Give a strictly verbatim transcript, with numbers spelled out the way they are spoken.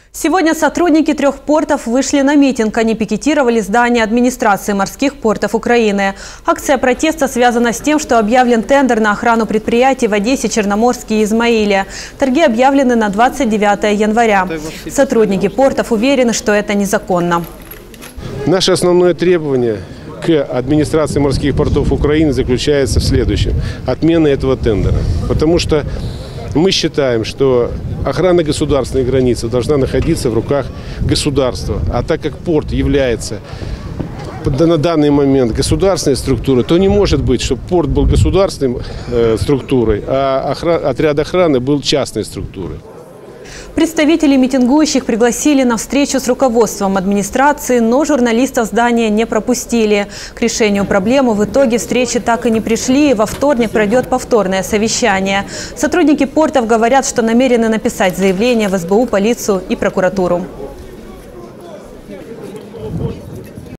Сегодня сотрудники трех портов вышли на митинг. Они пикетировали здание администрации морских портов Украины. Акция протеста связана с тем, что объявлен тендер на охрану предприятий в Одессе, Черноморске и Измаиле. Торги объявлены на двадцать девятое января. Сотрудники портов уверены, что это незаконно. Наше основное требование к администрации морских портов Украины заключается в следующем: отмена этого тендера. Потому что мы считаем, что охрана государственной границы должна находиться в руках государства. А так как порт является на данный момент государственной структурой, то не может быть, чтобы порт был государственной э, структурой, а охрана, отряд охраны был частной структурой. Представители митингующих пригласили на встречу с руководством администрации, но журналистов здания не пропустили. К решению проблемы в итоге встречи так и не пришли, и во вторник пройдет повторное совещание. Сотрудники портов говорят, что намерены написать заявление в эс бэ у, полицию и прокуратуру.